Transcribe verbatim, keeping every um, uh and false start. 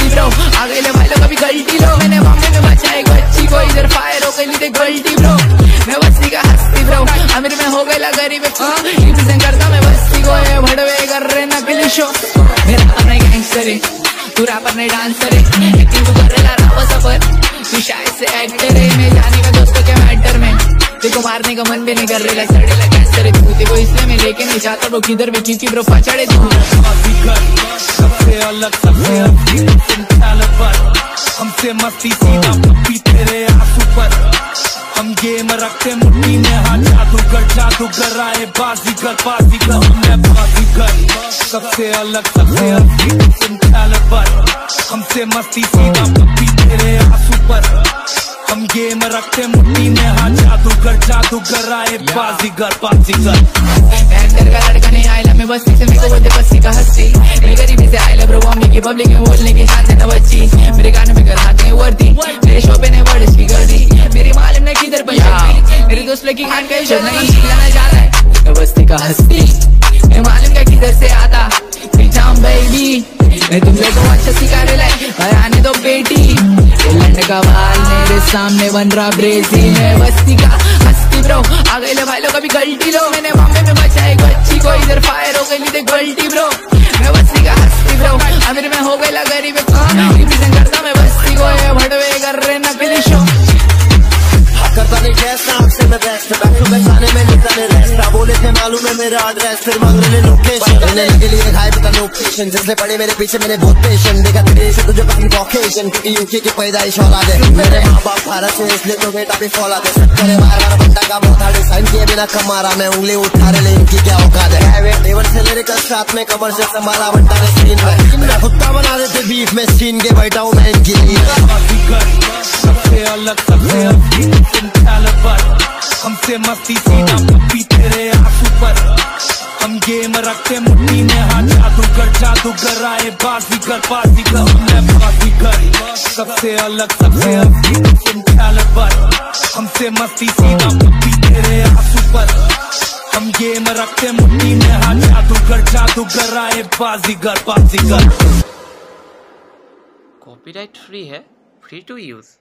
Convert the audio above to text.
Bro, आ गई ले भाई लोग अभी गलती लो। मैंने बॉम्बे में बचा एक बच्ची को, इधर फायर हो गई थी गलती ब्रो। मैं बस्ती का हस्ती ब्रो, अमीर में हो गई गरीब, रिप्रेजेंट करता मैं बस्ती को। ये भड़वे कर रहे नकली शो, मेरा अपना गैंगस्टर है, तू रैपर नहीं डांसर है। एक्टिंग तू कर रहा रावा सफर, तू शायद से एक्टर है। मैं जाने का दोस्तों के मैटर में, देखो मारने का मन भी नहीं कर रहा, सड़ेला कैंसर है तू। देखो इसलिए मैं लेके नहीं जाता ब्रो किधर भी, क्योंकि ब्रो पछड़े तू। सबसे अलग सबसे हमसे मस्ती सीधा पप्पी तेरे आंसू पर। हम गेम रखते मुट्ठी में, हाँ जादूगर जादूगर आए बाजीगर बाजीगर मैं बाजीगर। सबसे अलग सबसे अलग हमसे मस्ती सीधा पप्पी तेरे आंसू पर। हम गेम रखते मुट्ठी में, हाँ जादूगर जादूगर आए बाजीगर बाजीगर। मैं का लड़का नहीं आयला, मैं बस्ती से मेरे को बोलते बस्ती का हस्ती। मेरी गरीबी से आयला ब्रो, मम्मी की पब्लिक में बोलने की शान न बच्ची। मेरे गानों में कराते हैं वर्दी, मेरे शो पे ने वर्ड्स की कर दी। मेरी मालूम ने किधर पंजाबी, मेरे दोस्त लड़की खान का शो नहीं जाना जा रहा है। मैं बस्ती का हस्ती, मैं मालूम का किधर से आता बेबी। मैं तुम लोगों को अच्छा सिखा रहे लाए, आने दो बेटी। लंड का बाल मेरे सामने बन रहा ब्रेजी, मैं बस्ती का हस्ती ब्रो, आ गई ले भाई लोग अभी गलती लो। मैंने बॉम्बे में बचा एक बच्ची को, इधर फायर हो गई थी गलती ब्रो। मैं बस्ती का हस्ती ब्रो, अमीर में हो गई गरीब, रिप्रेजेंट करता मैं बस्ती को। ये भड़वे कर रहे नकली शो, करता नहीं कैसा आपसे मैं बेस्ट, बैठो बचाने में लेता नहीं रेस्ट। बोले थे मालूम है मेरा एड्रेस, फिर मांग रहे लोकेशन। लेने के लिए खाए पता लोकेशन, जिसने पड़े मेरे पीछे मैंने बहुत पेशेंट। देखा तेरे से तुझे पसंद कॉकेशन, क्योंकि यूके की पैदाइश औलाद है। मेरे माँ बाप भारत से, इसलिए तो बेटा भी फौलाद है। करे बार बार बंदा का बहुत हार्ड साइन किए बिना कमारा, मैं उंगली उठा रहे इनकी क्या औकात है। टेबल से मेरे कल साथ में कमर से संभाला बंटा ने सीन में, कुत्ता बना देते बीफ में सीन के बैठा हूँ मैं इनकी नींद। सबसे अलग सबसे हमसे मस्ती सीधा पप्पी तेरे आंसू पर। हम गेम रखते मुट्ठी में, हाँ जादूगर जादूगर आए बाजीगर बाजीगर मैं बाजीगर। सबसे अलग सबसे हमसे मस्ती सीधा पप्पी तेरे आंसू पर। हम गेम रखते मुट्ठी में, हाँ जादूगर जादूगर आए बाजीगर बाजीगर। कॉपीराइट फ्री है, फ्री टू यूज।